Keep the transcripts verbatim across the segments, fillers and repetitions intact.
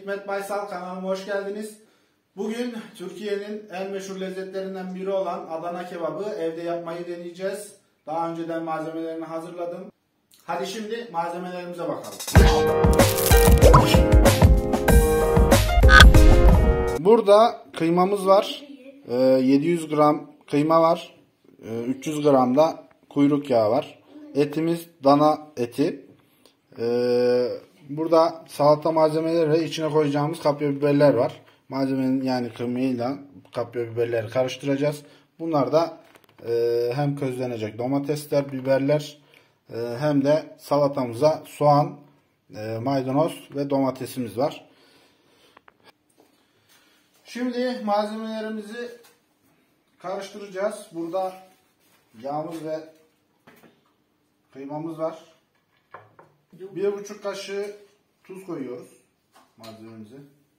Hikmet Baysal kanalıma hoş geldiniz. Bugün Türkiye'nin en meşhur lezzetlerinden biri olan Adana kebabı evde yapmayı deneyeceğiz. Daha önceden malzemelerini hazırladım. Hadi şimdi malzemelerimize bakalım. Burada kıymamız var. yedi yüz gram kıyma var. üç yüz gram da kuyruk yağı var. Etimiz dana eti. Burada salata malzemeleri ve içine koyacağımız kapya biberler var. Malzemenin yani kıymayla kapya biberleri karıştıracağız. Bunlar da e, hem közlenecek domatesler, biberler e, hem de salatamıza soğan, e, maydanoz ve domatesimiz var. Şimdi malzemelerimizi karıştıracağız. Burada yağımız ve kıymamız var. Bir buçuk kaşığı tuz koyuyoruz malzememize.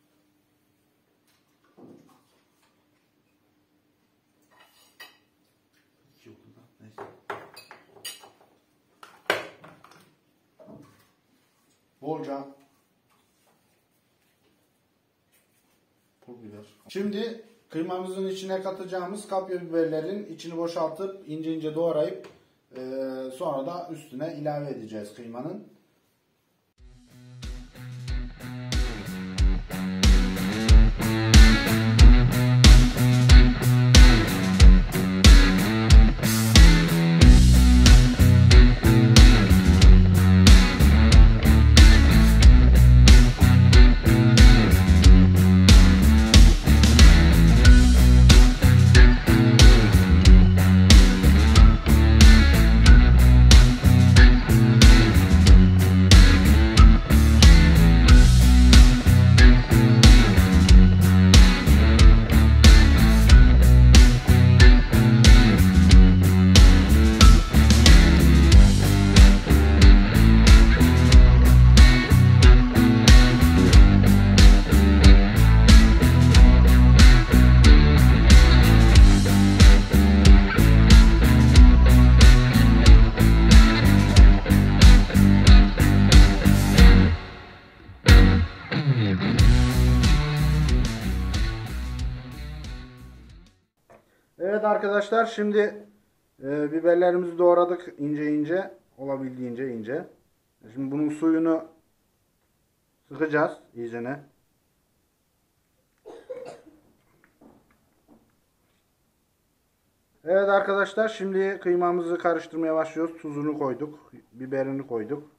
Bolca pul biber. Şimdi kıymamızın içine katacağımız kapya biberlerin içini boşaltıp ince ince doğrayıp e, sonra da üstüne ilave edeceğiz kıymanın. Evet arkadaşlar, şimdi e, biberlerimizi doğradık ince ince, olabildiğince ince. Şimdi bunun suyunu sıkacağız iyicene. Evet arkadaşlar, şimdi kıymamızı karıştırmaya başlıyoruz. Tuzunu koyduk, biberini koyduk.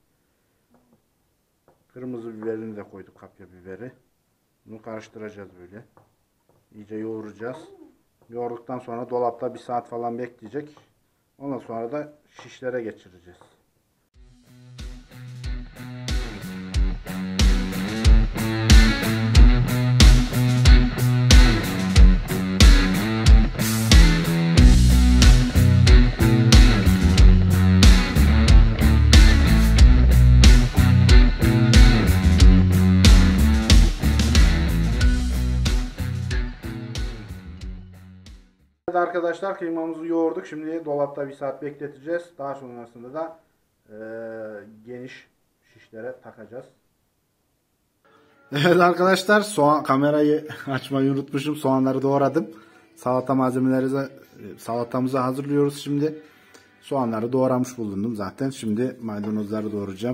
Kırmızı biberini de koyduk, kapya biberi. Bunu karıştıracağız böyle. İyice yoğuracağız. Yoğurduktan sonra dolapta bir saat falan bekleyecek. Ondan sonra da şişlere geçireceğiz. Evet arkadaşlar, kıymamızı yoğurduk. Şimdi dolapta bir saat bekleteceğiz. Daha sonrasında da e, geniş şişlere takacağız. Evet arkadaşlar, soğan kamerayı açmayı unutmuşum. Soğanları doğradım. Salata malzemeleri salatamızı hazırlıyoruz şimdi. Soğanları doğramış bulundum zaten. Şimdi maydanozları doğrayacağım.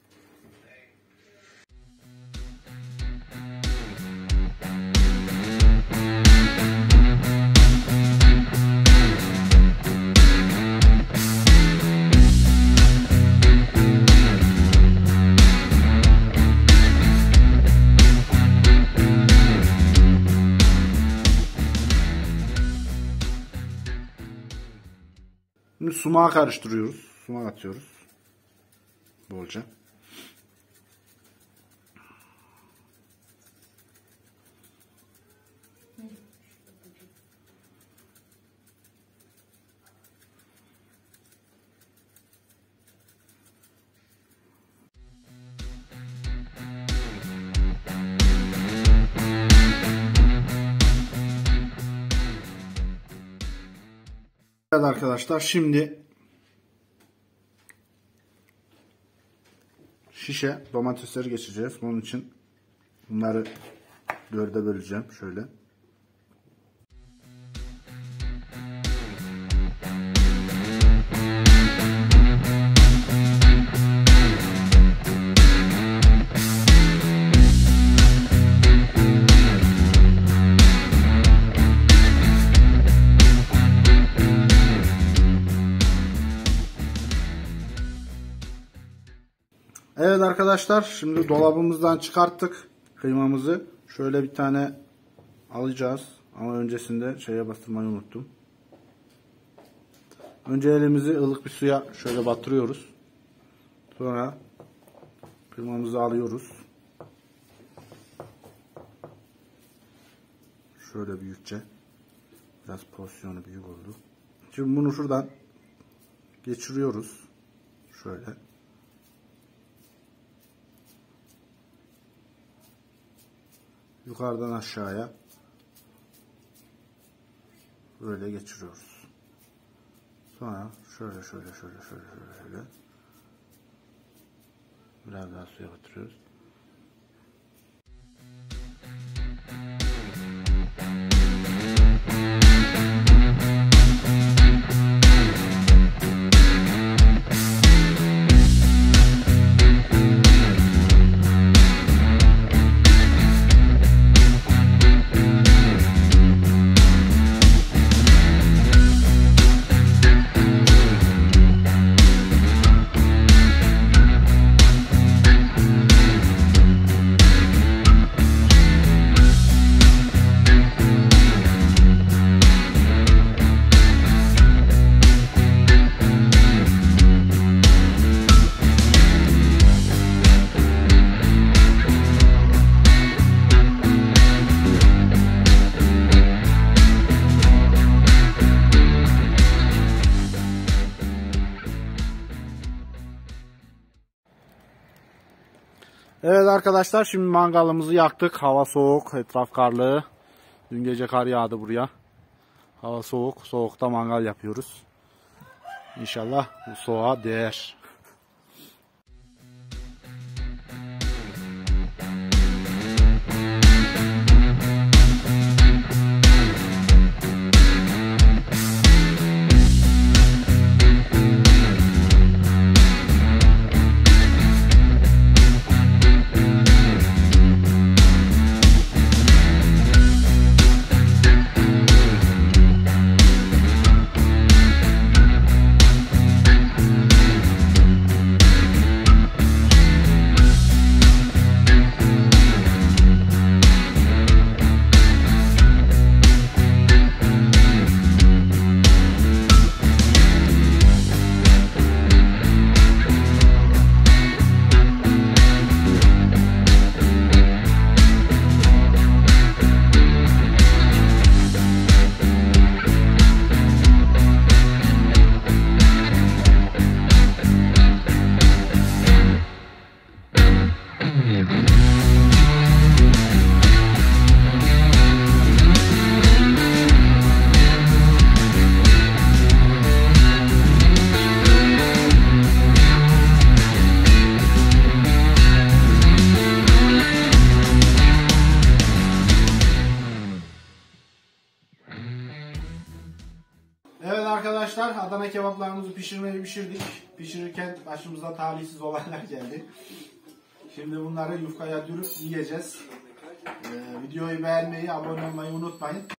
Şimdi sumağı karıştırıyoruz. Sumak atıyoruz. Bolca. Evet arkadaşlar, şimdi şişe domatesleri geçeceğiz. Bunun için Bunları dörde böleceğim şöyle. Evet arkadaşlar, şimdi dolabımızdan çıkarttık kıymamızı. Şöyle bir tane alacağız ama öncesinde şeye bastırmayı unuttum. Önce elimizi ılık bir suya şöyle batırıyoruz. Sonra kıymamızı alıyoruz. Şöyle büyükçe. Biraz pozisyonu büyük oldu. Şimdi bunu şuradan geçiriyoruz. Şöyle. Yukarıdan aşağıya böyle geçiriyoruz. Sonra şöyle şöyle şöyle şöyle şöyle şöyle biraz daha suya batırıyoruz. Evet arkadaşlar, şimdi mangalımızı yaktık. Hava soğuk, etraf karlı. Dün gece kar yağdı buraya. Hava soğuk, soğukta mangal yapıyoruz. İnşallah bu soğuğa değer. Evet arkadaşlar, Adana kebaplarımızı pişirmeyi pişirdik. Pişirirken başımıza talihsiz olaylar geldi. Şimdi bunları yufkaya dürüp yiyeceğiz. Ee, videoyu beğenmeyi, abone olmayı unutmayın.